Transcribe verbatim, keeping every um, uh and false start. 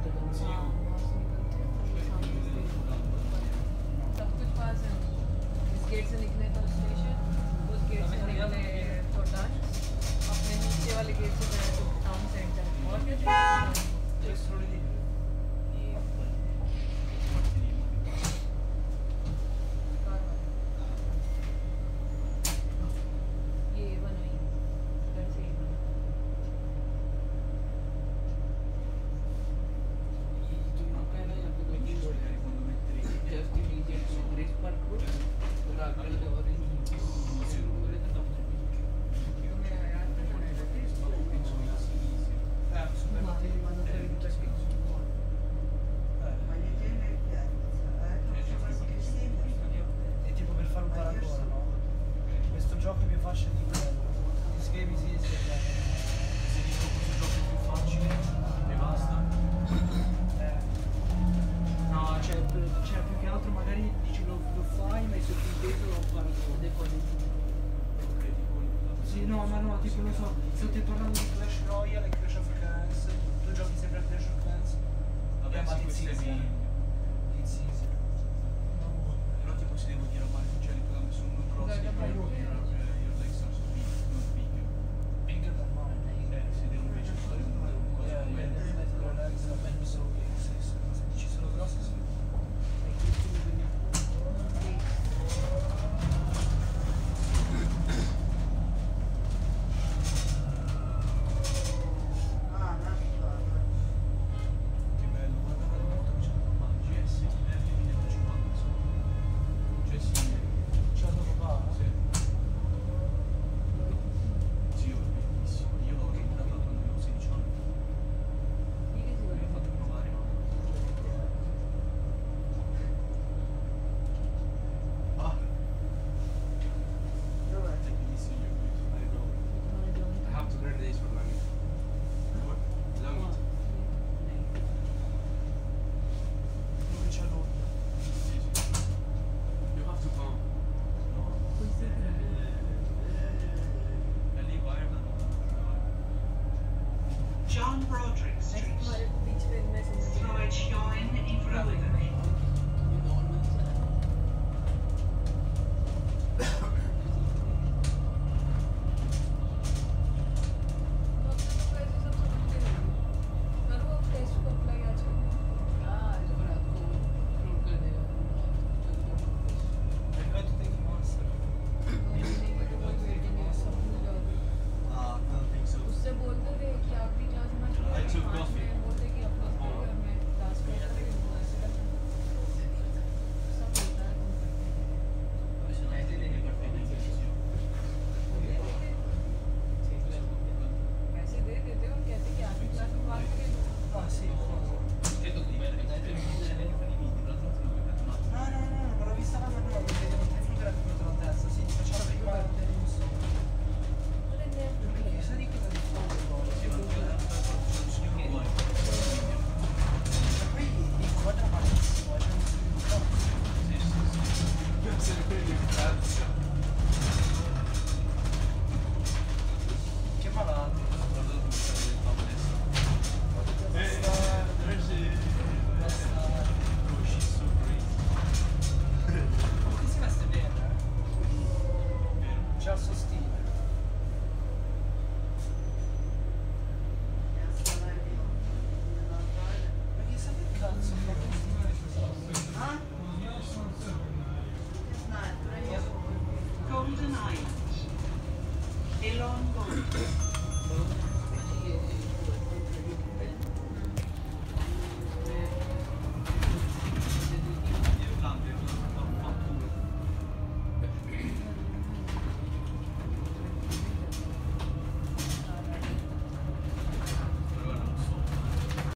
सब कुछ पास है इस गेट से निकले तो स्टेशन उस गेट से निकले तो डांस अपने नीचे वाले गेट से गए तो टाउन सेंटर और क्या चाहिए No, ma no, tipo lo so, sto ti parlando di Clash Royale e Clash of Clans, tu giochi sempre a Clash of Clans? Vabbè, ma sì, questi sì, mi... sì, sì. Però tipo si devo dire male, cioè li trovo su un cross di Pro, io like sono su big, non big. Bigger than mine. Eh, se devo invece fare un cosa come... Se dici solo grossi, sì. John Broderick Street. Floyd Shine in Verona. Golden Island. Athlone Golden.